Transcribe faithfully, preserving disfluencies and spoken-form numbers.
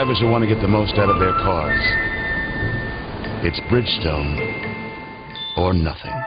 drivers who want to get the most out of their cars. It's Bridgestone or nothing.